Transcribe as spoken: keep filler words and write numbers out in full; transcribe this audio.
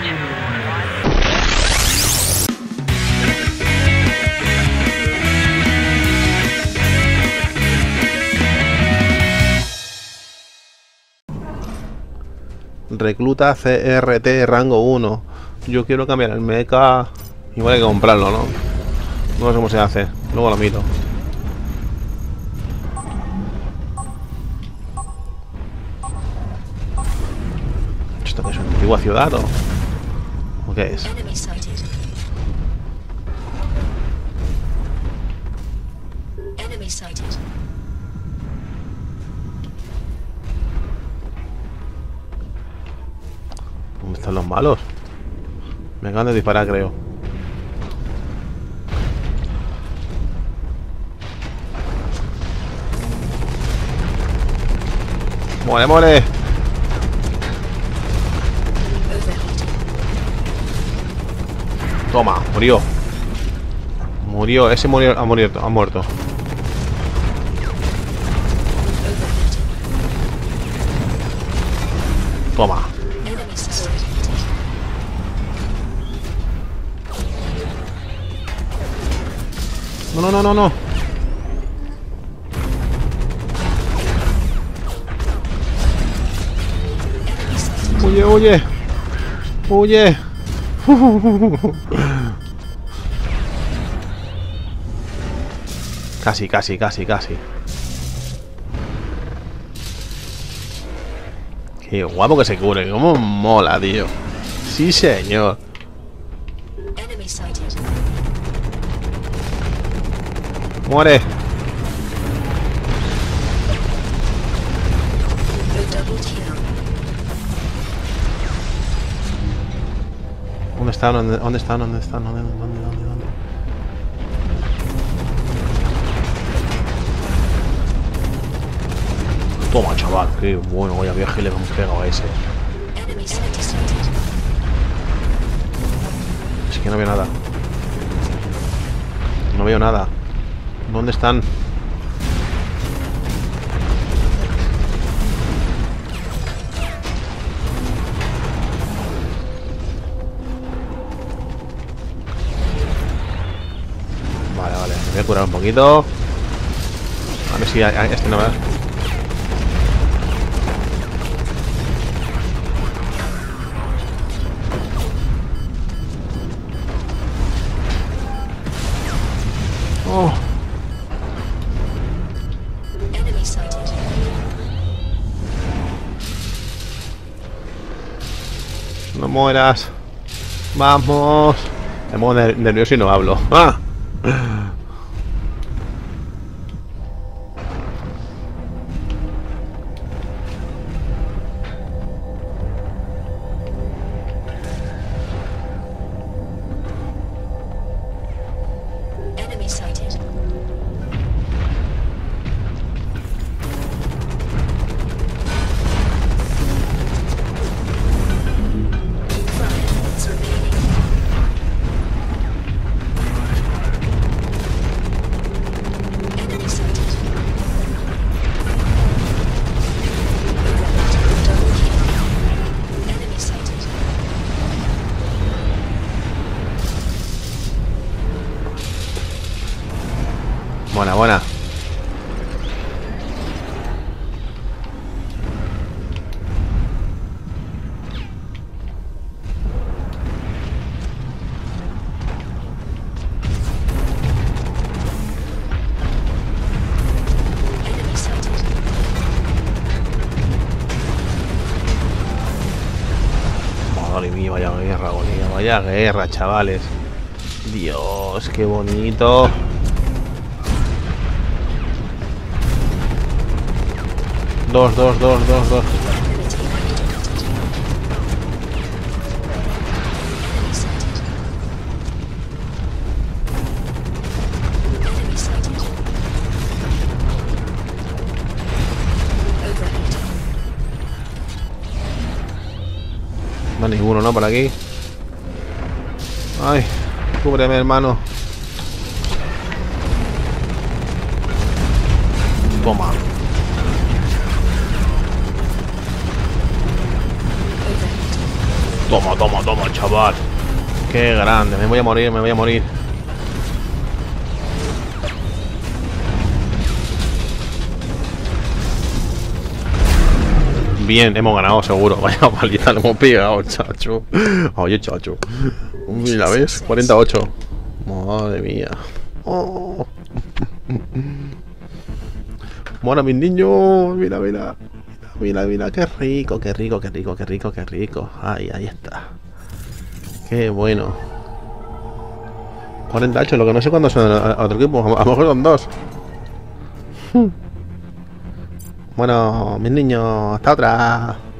Recluta C R T rango uno. Yo quiero cambiar el mecha. Igual hay que comprarlo, ¿no? No sé cómo se hace. Luego lo miro. ¿Esto qué es? ¿Una antigua ciudad o...? ¿O qué es? ¿Dónde están los malos? Me acaban de disparar, creo. ¡Muere, muere! Toma, murió. Murió, ese murió, ha muerto, ha muerto. Toma. No, no, no, no, no. Huye, huye. Huye. Casi, casi, casi, casi. Qué guapo que se cubre. Cómo mola, tío. Sí, señor. Muere. ¿Dónde están? ¿Dónde, dónde están? ¿Dónde están? ¿Dónde, dónde, dónde, dónde? Toma, chaval. Qué bueno. Vaya viaje le hemos pegado a ese. Es que no veo nada. No veo nada. ¿Dónde están? Vale, vale. Me voy a curar un poquito. A ver si a, a este no me da. Oh. No mueras. Vamos. Me pongo nervioso y no hablo. ¡Ah! Buena, buena. Madre mía, vaya guerra, bonita, vaya guerra, chavales. Dios, qué bonito. Dos, dos, dos, dos, dos. No hay ninguno, ¿no? Por aquí. Ay, cúbreme, hermano. Toma. Toma, toma, toma, chaval. Qué grande. Me voy a morir, me voy a morir. Bien, hemos ganado seguro. Vaya paliza, le hemos pegado, chacho. Oye, chacho. Mira, ¿ves? cuarenta y ocho. Madre mía. Oh. Bueno, mis niños. Mira, mira. Mira, mira. Qué rico, qué rico, qué rico, qué rico, qué rico. Ahí, ahí está. Qué bueno. cuarenta y ocho, lo que no sé cuándo son a otro equipo. A lo mejor son dos. Bueno, mis niños, hasta otra.